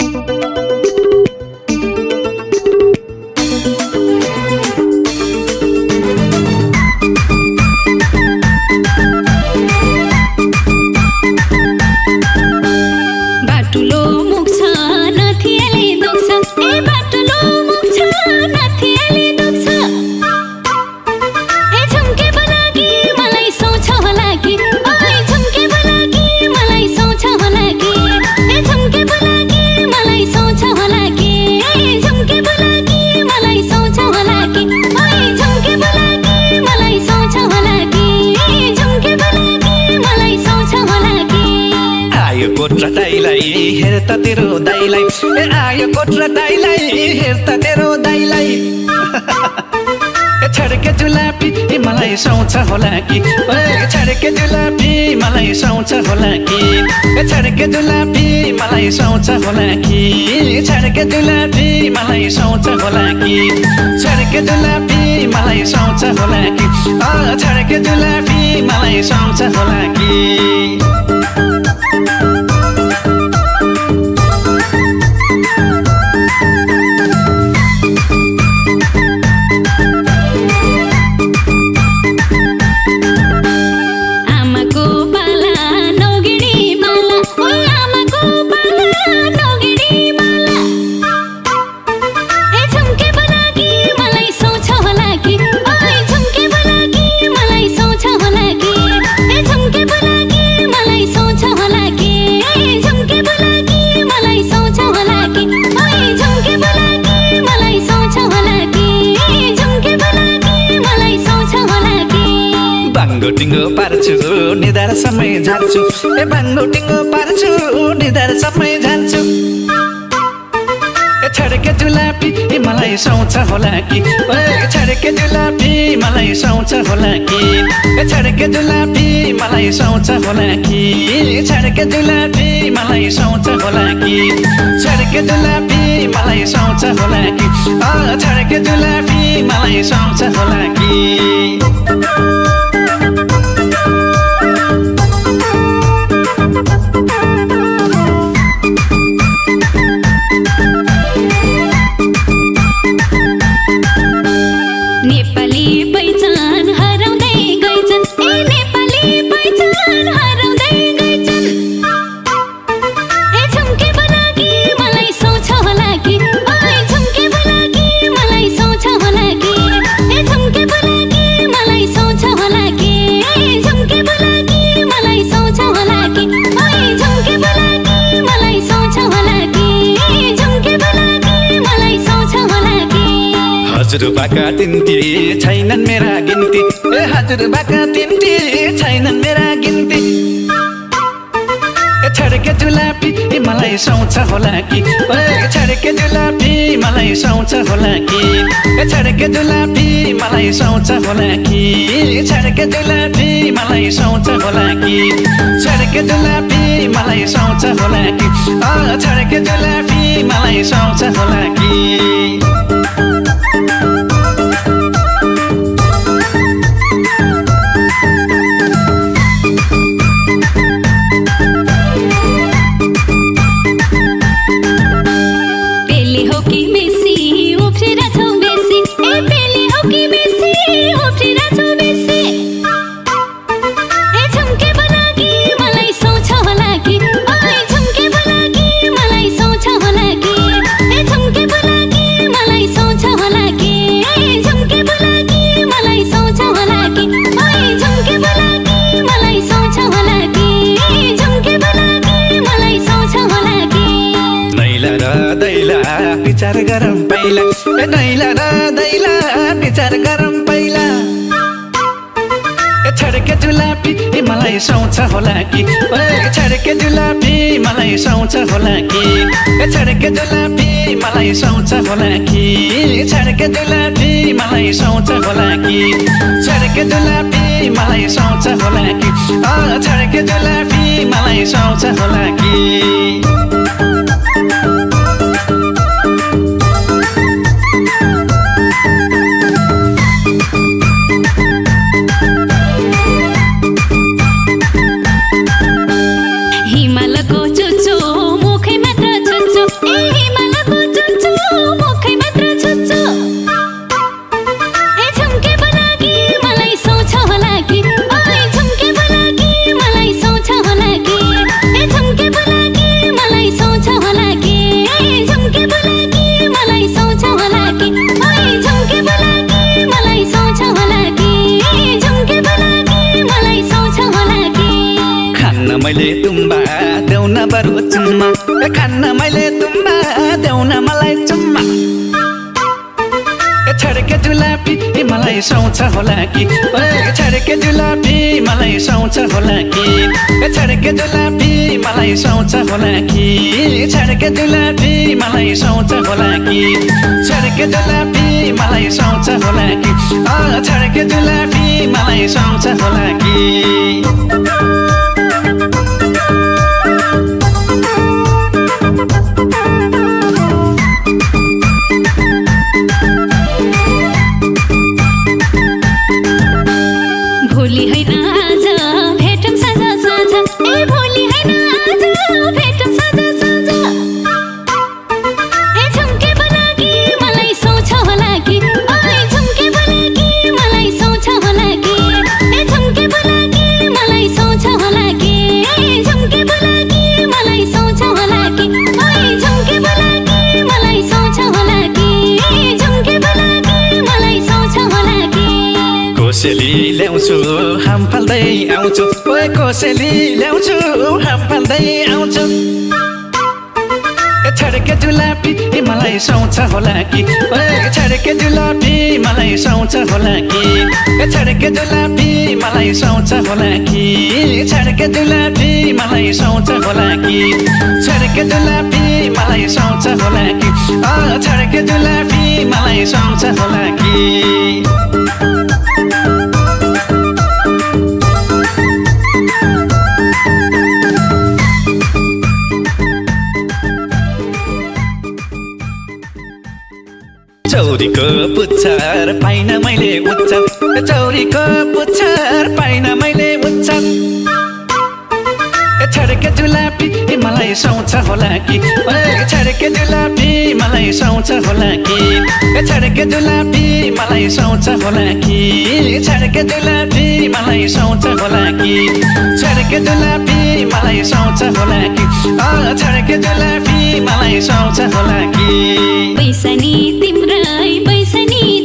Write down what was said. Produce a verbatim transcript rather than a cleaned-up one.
हेर्ता तेरो दाइलाई ए आयो कोट्रा दाइलाई हेर्ता तेरो दाइलाई ए छड्के जुलाफी ए मलाई सुहाउँछ होला कि ए छड्के जुलाफी मलाई सुहाउँछ होला कि ए छड्के जुलाफी मलाई सुहाउँछ होला कि छड्के जुलाफी मलाई सुहाउँछ होला कि छड्के जुलाफी मलाई सुहाउँछ होला कि अ छड्के जुलाफी मलाई सुहाउँछ होला कि टिङ्गो पार्छु निधार समय झार्छु ए भाङ्गो टिङ्गो पार्छु निधार समय झार्छु ए छड्के जुलाफी ए मलाई सुहाउँछ होला कि ए छड्के जुलाफी मलाई सुहाउँछ होला कि ए छड्के जुलाफी मलाई सुहाउँछ होला कि छड्के जुलाफी मलाई सुहाउँछ होला कि छड्के जुलाफी मलाई सुहाउँछ होला कि अ छड्के जुलाफी मलाई सुहाउँछ होला कि हजुरबाका तिन्ती छैनन् मेरा गिन्ती ए हजुरबाका तिन्ती छैनन् मेरा गिन्ती ए छड्के जुलाफी ए मलाई सुहाउँछ होला कि ए छड्के जुलाफी मलाई सुहाउँछ होला कि ए छड्के जुलाफी मलाई सुहाउँछ होला कि छड्के जुलाफी मलाई सुहाउँछ होला कि छड्के जुलाफी मलाई सुहाउँछ होला कि अ छड्के जुलाफी मलाई सुहाउँछ होला कि विचार गरम पहिला ए नैला र दैला विचार गरम पहिला ए छड्के जुलाफी ए मलाई सुहाउँछ होला कि ए छड्के जुलाफी मलाई सुहाउँछ होला कि ए छड्के जुलाफी मलाई सुहाउँछ होला कि छड्के जुलाफी मलाई सुहाउँछ होला कि छड्के जुलाफी मलाई सुहाउँछ होला कि अ छड्के जुलाफी मलाई सुहाउँछ होला कि हिमालको चुचो मुखै मात्र चुचो ए मैले तुम्बा देऊ न बरु चुम्मा ए खान्न मैले तुम्बा देऊ न मलाई चुम्मा ए छड्के जुलाफी ए मलाई सुहाउँछ होला कि ए छड्के जुलाफी मलाई सुहाउँछ होला कि ए छड्के जुलाफी मलाई सुहाउँछ होला कि छड्के जुलाफी मलाई सुहाउँछ होला कि छड्के जुलाफी मलाई सुहाउँछ होला कि अ छड्के जुलाफी मलाई सुहाउँछ होला कि भोलि हैन आज भेटौँ साँझ साँझ ए भोलि हैन आज भेटौँ साँझ साँझ ए झुम्के बोलाकी मलाई सुहाउँछ होला कि ओइ झुम्के बोलाकी मलाई सुहाउँछ होला कि ए झुम्के बोलाकी मलाई सुहाउँछ होला कि ए झुम्के बोलाकी मलाई सुहाउँछ होला कि ओइ झुम्के बोलाकी मलाई सुहाउँछ होला कि ए झुम्के बोलाकी मलाई सुहाउँछ होला कि कोसेली ल्याउँछु हाम फाल्दै आउँछु ओए कोसेली ल्याउँछु हाम फाल्दै आउँछु ए छड्के जुलाफी ए मलाई सुहाउँछ होला कि ओए छड्के जुलाफी मलाई सुहाउँछ होला कि ए छड्के जुलाफी मलाई सुहाउँछ होला कि छड्के जुलाफी मलाई सुहाउँछ होला कि छड्के जुलाफी मलाई सुहाउँछ होला कि अ छड्के जुलाफी मलाई सुहाउँछ होला कि चौरीको पुच्छर पाइन मैले उच्च चौरीको पुच्छर पाइन मैले उच्च ए छड्के जुलाफी ए मलाई सुहाउँछ होला कि ए छड्के जुलाफी मलाई सुहाउँछ होला कि ए छड्के जुलाफी मलाई सुहाउँछ होला कि छड्के जुलाफी मलाई सुहाउँछ होला कि छड्के जुलाफी मलाई सुहाउँछ होला कि अ छड्के जुलाफी मलाई सुहाउँछ होला कि पैसा नि तिम्रै पैसा नि